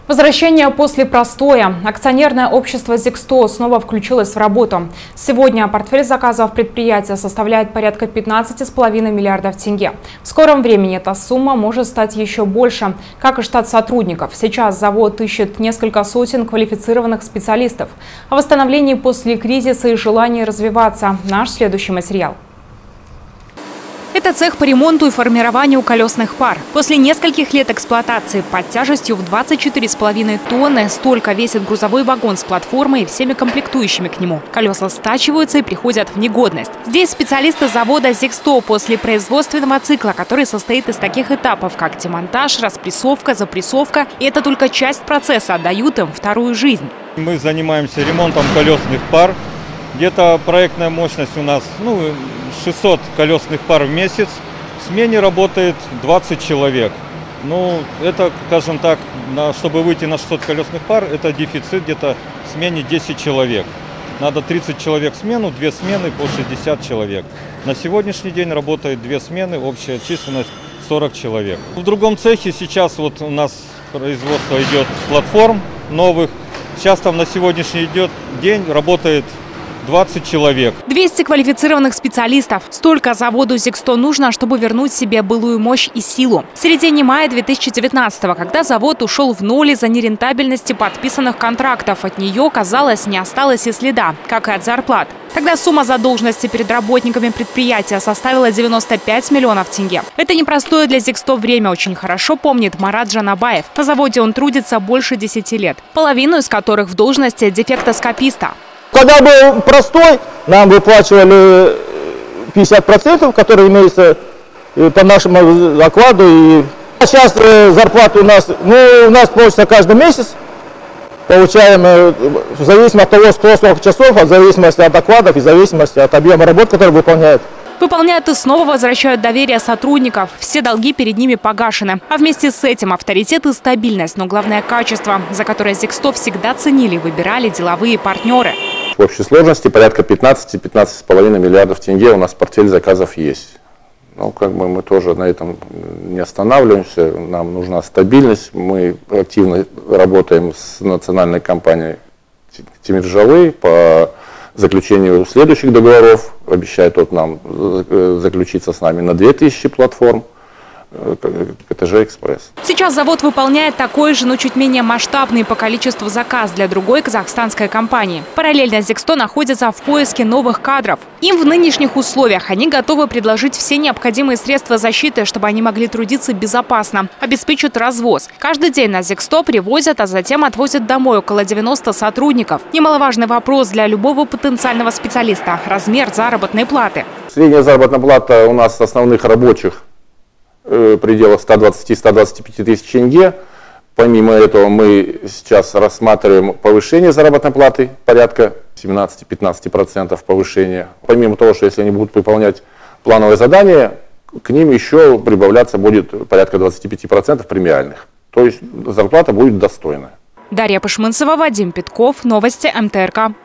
Возвращение после простоя. Акционерное общество «Зик-100» снова включилось в работу. Сегодня портфель заказов предприятия составляет порядка 15,5 миллиардов тенге. В скором времени эта сумма может стать еще больше, как и штат сотрудников. Сейчас завод ищет несколько сотен квалифицированных специалистов. О восстановлении после кризиса и желании развиваться. Наш следующий материал. Это цех по ремонту и формированию колесных пар. После нескольких лет эксплуатации под тяжестью в 24,5 тонны столько весит грузовой вагон с платформой и всеми комплектующими к нему. Колеса стачиваются и приходят в негодность. Здесь специалисты завода «Зик-100» после производственного цикла, который состоит из таких этапов, как демонтаж, распрессовка, запрессовка. И это только часть процесса, дают им вторую жизнь. Мы занимаемся ремонтом колесных пар. Где-то проектная мощность у нас 600 колесных пар в месяц. В смене работает 20 человек. Это, скажем так, чтобы выйти на 600 колесных пар, это дефицит где-то в смене 10 человек. Надо 30 человек в смену, 2 смены по 60 человек. На сегодняшний день работает 2 смены, общая численность 40 человек. В другом цехе сейчас у нас производство идет платформ новых. Сейчас там на сегодняшний день работает 20 человек. 200 квалифицированных специалистов. Столько заводу «Зик-100» нужно, чтобы вернуть себе былую мощь и силу. В середине мая 2019-го, когда завод ушел в ноль из-за нерентабельности подписанных контрактов, от нее, казалось, не осталось и следа, как и от зарплат. Тогда сумма задолженности перед работниками предприятия составила 95 миллионов тенге. Это непростое для «Зик-100» время, очень хорошо помнит Марат Жанабаев. На заводе он трудится больше 10 лет, половину из которых в должности дефектоскописта. Когда был простой, нам выплачивали 50%, которые имеются по нашему окладу. И сейчас зарплата у нас получится каждый месяц. Получаем в зависимости от того, сколько часов, в зависимости от окладов и в зависимости от объема работ, который выполняют. Выполняют и снова возвращают доверие сотрудников. Все долги перед ними погашены. А вместе с этим авторитет и стабильность, но главное качество, за которое «Зик-100» всегда ценили и выбирали деловые партнеры. В общей сложности порядка 15-15,5 миллиардов тенге у нас портфель заказов есть. Мы тоже на этом не останавливаемся. Нам нужна стабильность. Мы активно работаем с национальной компанией «Тимиржавы» по заключению следующих договоров. Обещает нам заключиться с нами на 2000 платформ. КТЖ «Экспресс». Сейчас завод выполняет такой же, но чуть менее масштабный по количеству заказ для другой казахстанской компании. Параллельно «Зик-100» находится в поиске новых кадров. Им в нынешних условиях они готовы предложить все необходимые средства защиты, чтобы они могли трудиться безопасно. Обеспечат развоз. Каждый день на «Зик-100» привозят, а затем отвозят домой около 90 сотрудников. Немаловажный вопрос для любого потенциального специалиста – размер заработной платы. Средняя заработная плата у нас основных рабочих в пределах 120-125 тысяч тенге. Помимо этого мы сейчас рассматриваем повышение заработной платы, порядка 17-15% повышения. Помимо того, что если они будут выполнять плановые задания, к ним еще прибавляться будет порядка 25% премиальных. То есть зарплата будет достойная. Дарья Пашманцева, Вадим Петков, новости МТРК.